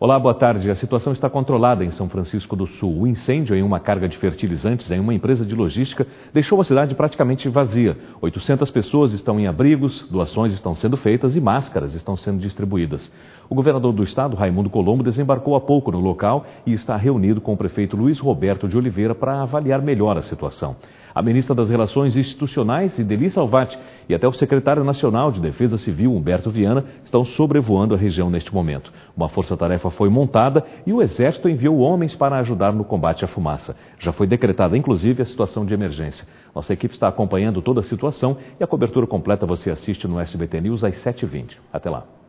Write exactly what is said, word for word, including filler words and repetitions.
Olá, boa tarde. A situação está controlada em São Francisco do Sul. O incêndio em uma carga de fertilizantes em uma empresa de logística deixou a cidade praticamente vazia. oitocentas pessoas estão em abrigos, doações estão sendo feitas e máscaras estão sendo distribuídas. O governador do estado, Raimundo Colombo, desembarcou há pouco no local e está reunido com o prefeito Luiz Roberto de Oliveira para avaliar melhor a situação. A ministra das Relações Institucionais, Idely Salvati, e até o secretário nacional de Defesa Civil, Humberto Viana, estão sobrevoando a região neste momento. Uma força-tarefa foi montada e o Exército enviou homens para ajudar no combate à fumaça. Já foi decretada, inclusive, a situação de emergência. Nossa equipe está acompanhando toda a situação e a cobertura completa você assiste no S B T News às sete e vinte. Até lá.